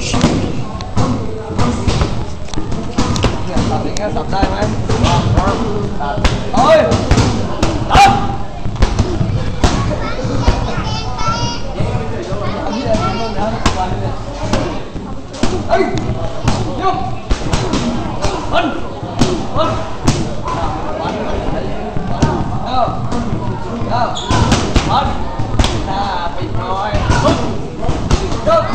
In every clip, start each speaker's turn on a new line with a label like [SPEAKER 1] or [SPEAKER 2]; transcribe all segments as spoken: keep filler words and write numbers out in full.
[SPEAKER 1] เนี่ยสับอย่างเงี้ยสับได้ไหมเอ้ยตัดเฮ้ยยกมันมันเอ้าเอ้ามันถ้าปิดน้อยยก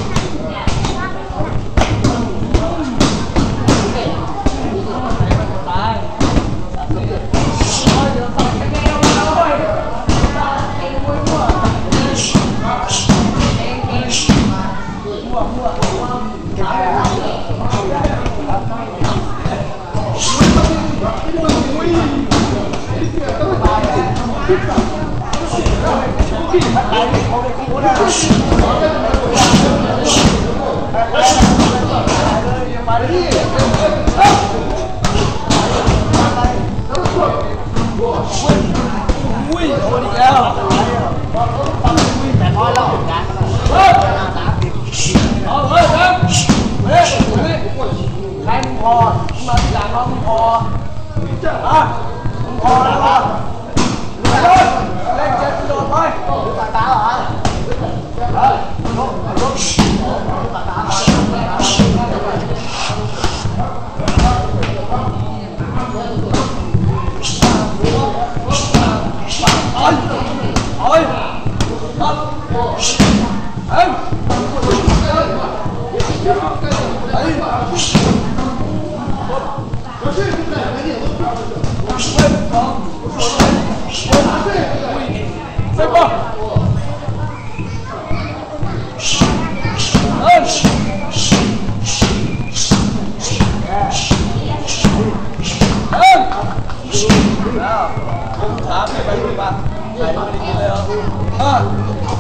[SPEAKER 1] อุ้ยโดนอีกแล้วแต่พอเราการเฮ้ยเอาเฮ้ยครับเฮ้ยใครมึงพอมึงมาทีหลังเขามึงพออ่ะมึงพอแล้วเหรอเล่นเจ็บโดนไปตาตาเหรอเฮ้ยลงลงตาตาเอ้ยเอ้ยตัดเอ้ยเอ้ยเฮ้ยเซฟป่ะเอ้ยเอ้ยแล้วผมถามไปไปดูมาใครไม่ได้กินเลยเหรอ